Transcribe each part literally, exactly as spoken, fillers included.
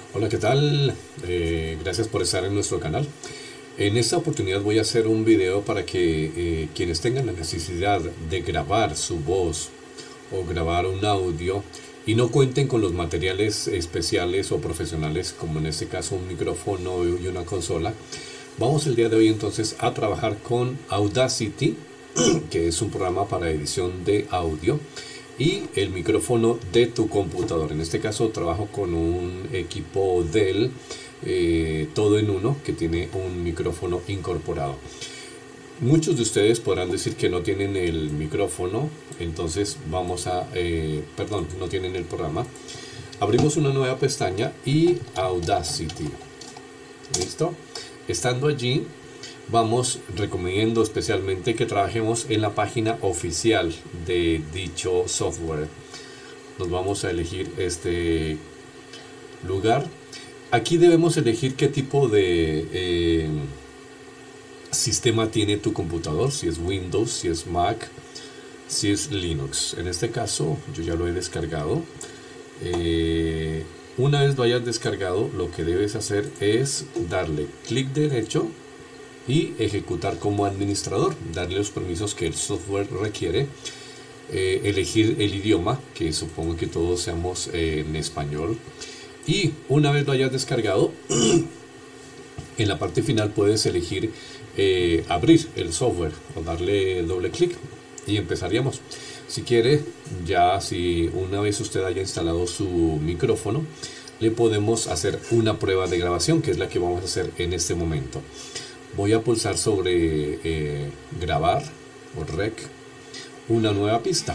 Hola, ¿qué tal? Eh, gracias por estar en nuestro canal. En esta oportunidad voy a hacer un video para que eh, quienes tengan la necesidad de grabar su voz o grabar un audio y no cuenten con los materiales especiales o profesionales, como en este caso un micrófono y una consola, vamos el día de hoy entonces a trabajar con Audacity, que es un programa para edición de audio, y el micrófono de tu computador. En este caso trabajo con un equipo Dell eh, todo en uno que tiene un micrófono incorporado. Muchos de ustedes podrán decir que no tienen el micrófono, entonces vamos a, eh, perdón, no tienen el programa. Abrimos una nueva pestaña y Audacity. ¿Listo? Estando allí, vamos recomiendo especialmente que trabajemos en la página oficial de dicho software. Nos vamos a elegir este lugar. Aquí debemos elegir qué tipo de eh, sistema tiene tu computador, si es Windows, si es Mac, si es Linux. En este caso yo ya lo he descargado. Eh, una vez lo hayas descargado, lo que debes hacer es darle clic derecho y ejecutar como administrador, darle los permisos que el software requiere, eh, elegir el idioma, que supongo que todos seamos eh, en español, y una vez lo hayas descargado, en la parte final puedes elegir eh, abrir el software o darle doble clic y empezaríamos. Si quiere, ya si una vez usted haya instalado su micrófono, le podemos hacer una prueba de grabación, que es la que vamos a hacer en este momento. Voy a pulsar sobre eh, grabar o rec una nueva pista.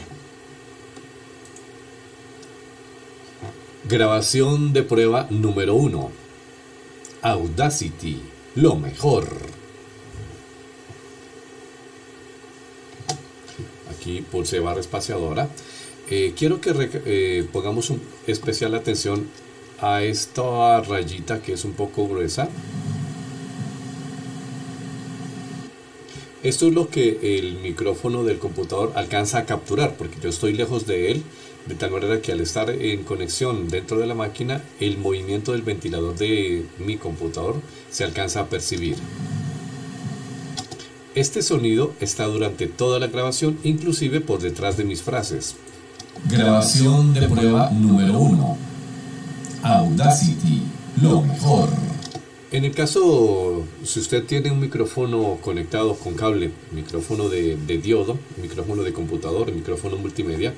Grabación de prueba número uno. Audacity, lo mejor. Aquí pulsé barra espaciadora. Eh, quiero que eh, pongamos un especial atención a esta rayita que es un poco gruesa. Esto es lo que el micrófono del computador alcanza a capturar, porque yo estoy lejos de él, de tal manera que al estar en conexión dentro de la máquina, el movimiento del ventilador de mi computador se alcanza a percibir. Este sonido está durante toda la grabación, inclusive por detrás de mis frases. Grabación de prueba número uno. Audacity, lo mejor. En el caso, si usted tiene un micrófono conectado con cable, micrófono de, de diodo, micrófono de computador, micrófono multimedia,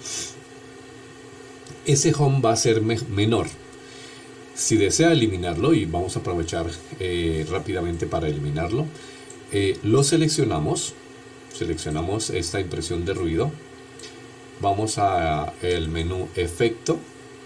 ese home va a ser me menor. Si desea eliminarlo, y vamos a aprovechar eh, rápidamente para eliminarlo, eh, lo seleccionamos, seleccionamos esta impresión de ruido, vamos al menú efecto,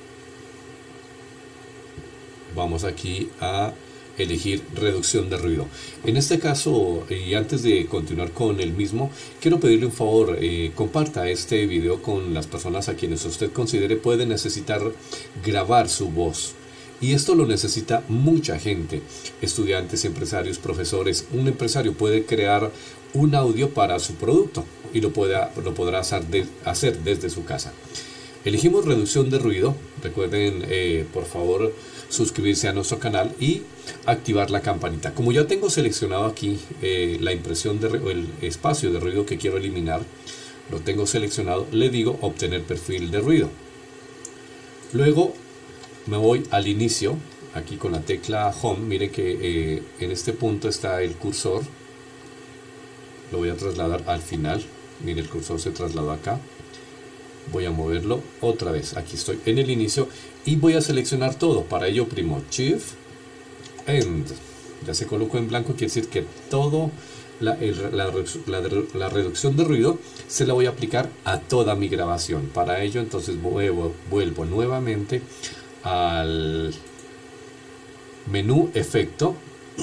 vamos aquí a elegir reducción de ruido. En este caso, y antes de continuar con el mismo, quiero pedirle un favor, eh, comparta este video con las personas a quienes usted considere puede necesitar grabar su voz. Y esto lo necesita mucha gente, estudiantes, empresarios, profesores. Un empresario puede crear un audio para su producto y lo, pueda, lo podrá hacer, de, hacer desde su casa. Elegimos reducción de ruido. Recuerden, eh, por favor, suscribirse a nuestro canal y activar la campanita. Como ya tengo seleccionado aquí eh, la impresión de el espacio de ruido que quiero eliminar, lo tengo seleccionado, le digo obtener perfil de ruido. Luego me voy al inicio, aquí con la tecla Home. Mire que eh, en este punto está el cursor, lo voy a trasladar al final. Mire, el cursor se trasladó acá. Voy a moverlo otra vez, aquí estoy en el inicio y voy a seleccionar todo. Para ello oprimo Shift End, ya se colocó en blanco, quiere decir que todo la, el, la, la, la reducción de ruido se la voy a aplicar a toda mi grabación. Para ello entonces vuelvo, vuelvo nuevamente al menú efecto,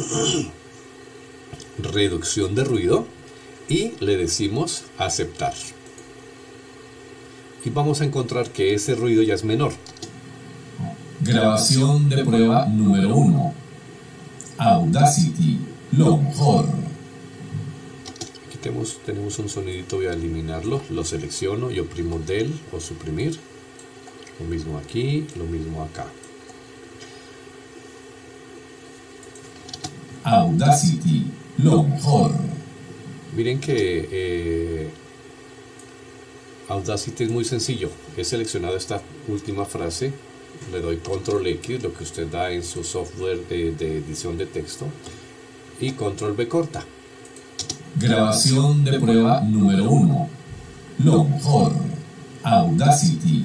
reducción de ruido, y le decimos aceptar. Y vamos a encontrar que ese ruido ya es menor. Grabación de prueba número uno. Audacity, lo mejor. Aquí tenemos, tenemos un sonidito, voy a eliminarlo, lo selecciono y oprimo del o suprimir. Lo mismo aquí, lo mismo acá. Audacity, lo mejor. Miren que eh, Audacity es muy sencillo. He seleccionado esta última frase, le doy control X, lo que usted da en su software de, de edición de texto, y control B corta. Grabación de prueba número uno. Lo mejor. Audacity.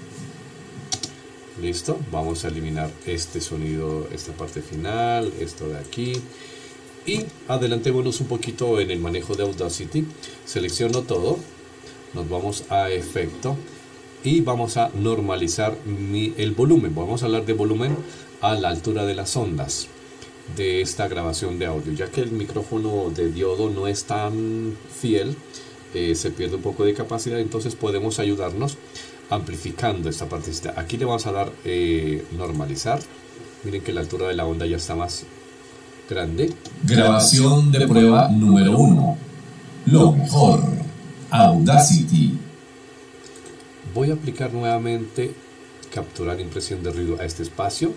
Listo, vamos a eliminar este sonido, esta parte final, esto de aquí. Y adelantémonos un poquito en el manejo de Audacity. Selecciono todo, nos vamos a efecto y vamos a normalizar mi, el volumen. Vamos a hablar de volumen a la altura de las ondas de esta grabación de audio, ya que el micrófono de diodo no es tan fiel, eh, se pierde un poco de capacidad, entonces podemos ayudarnos amplificando esta partecita. Aquí le vamos a dar eh, normalizar. Miren que la altura de la onda ya está más grande. Grabación de prueba número uno. Lo mejor. Audacity. Voy a aplicar nuevamente capturar impresión de ruido a este espacio.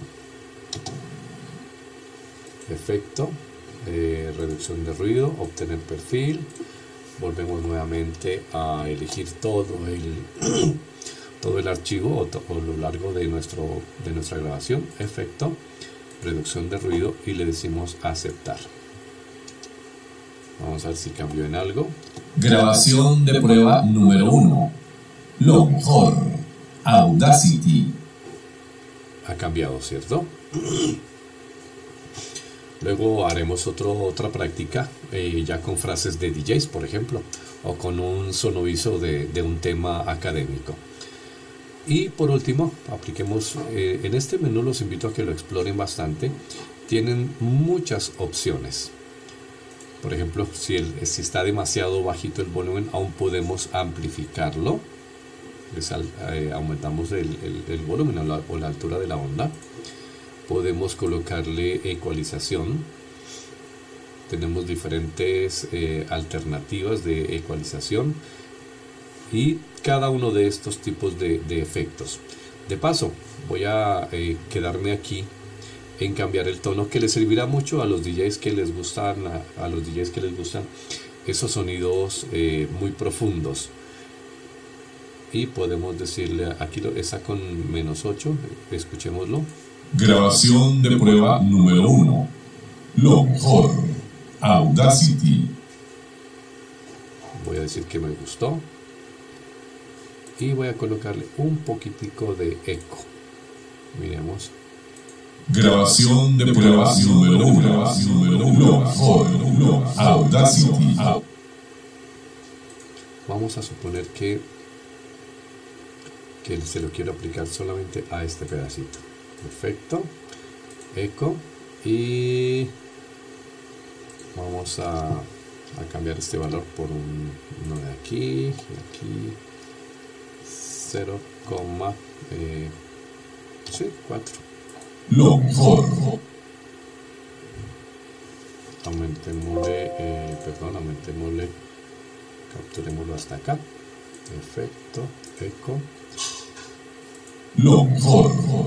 Efecto, eh, reducción de ruido, obtener perfil. Volvemos nuevamente a elegir todo el todo el archivo o, to, o lo largo de nuestro de nuestra grabación. Efecto, reducción de ruido, y le decimos aceptar. Vamos a ver si cambió en algo. Grabación de prueba número uno. Lo mejor. Audacity. Ha cambiado, ¿cierto? Luego haremos otro, otra práctica eh, ya con frases de D Js, por ejemplo, o con un sonoviso de, de un tema académico. Y por último, apliquemos eh, en este menú. Los invito a que lo exploren bastante. Tienen muchas opciones. Por ejemplo, si, el, si está demasiado bajito el volumen, aún podemos amplificarlo. Les, eh, aumentamos el, el, el volumen o la, o la altura de la onda. Podemos colocarle ecualización. Tenemos diferentes eh, alternativas de ecualización y cada uno de estos tipos de, de efectos. De paso, voy a eh, quedarme aquí en cambiar el tono, que les servirá mucho a los D Js que les gustan a, a los D Js que les gustan esos sonidos eh, muy profundos. Y podemos decirle, aquí lo, está con menos ocho, escuchémoslo. Grabación de prueba número uno. Lo mejor. Audacity. Voy a decir que me gustó. Y voy a colocarle un poquitico de eco. Miremos. Grabación de prueba número uno. Lo mejor. Audacity. Vamos a suponer que, que se lo quiero aplicar solamente a este pedacito. Perfecto, eco, y vamos a, a cambiar este valor por un, uno de aquí y aquí, cero, eh, sí, cuatro. Lo mejor. Aumentémosle, eh, perdón, aumentémosle, capturémoslo hasta acá. Perfecto, eco. Lo mejor.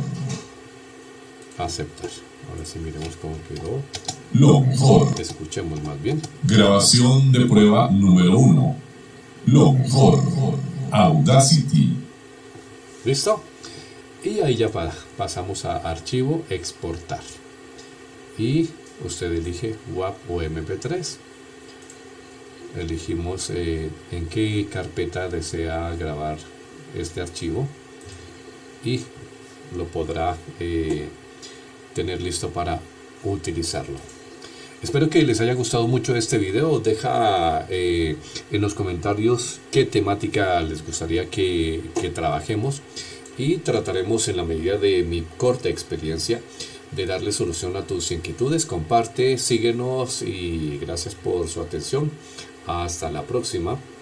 Aceptar. Ahora sí, miremos cómo quedó. Lo mejor. Escuchemos más bien. Grabación de prueba número uno. Lo mejor. Audacity. ¿Listo? Y ahí ya pa pasamos a archivo, exportar. Y usted elige W A V o M P tres. Elegimos eh, en qué carpeta desea grabar este archivo. Y lo podrá eh, tener listo para utilizarlo. Espero que les haya gustado mucho este video. Deja eh, en los comentarios qué temática les gustaría que, que trabajemos, y trataremos en la medida de mi corta experiencia de darle solución a tus inquietudes. Comparte, síguenos y gracias por su atención. Hasta la próxima.